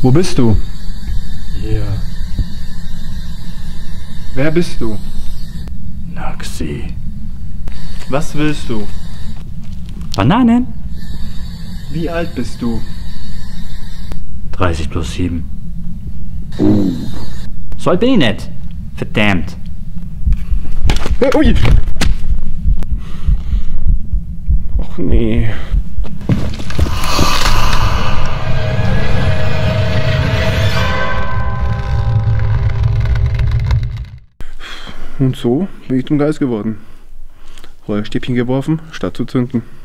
Wo bist du? Hier. Wer bist du? Naxi. Was willst du? Bananen? Wie alt bist du? 30 plus 7. So alt bin ich nicht. Verdammt. Ui! Och nee. Und so bin ich zum Geist geworden. Räucherstäbchen geworfen, statt zu zünden.